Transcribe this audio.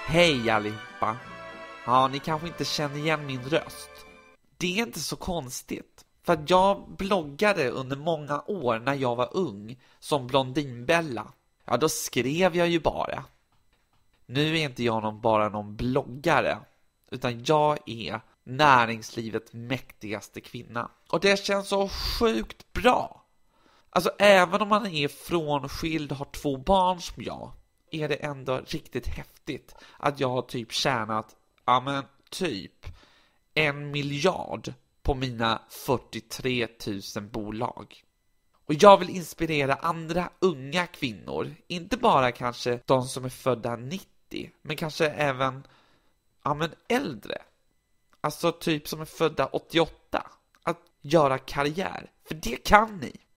Hej allihopa! Ja, ni kanske inte känner igen min röst. Det är inte så konstigt. För att jag bloggade under många år när jag var ung som Blondinbella. Ja, då skrev jag ju bara. Nu är inte jag bara någon bloggare, utan jag är näringslivets mäktigaste kvinna. Och det känns så sjukt bra. Alltså även om man är frånskild och har 2 barn som jag, är det ändå riktigt häftigt att jag har typ tjänat, typ 1 miljard på mina 43 000 bolag. Och jag vill inspirera andra unga kvinnor, inte bara kanske de som är födda 90, men kanske även äldre. Alltså typ som är födda 88, att göra karriär. För det kan ni.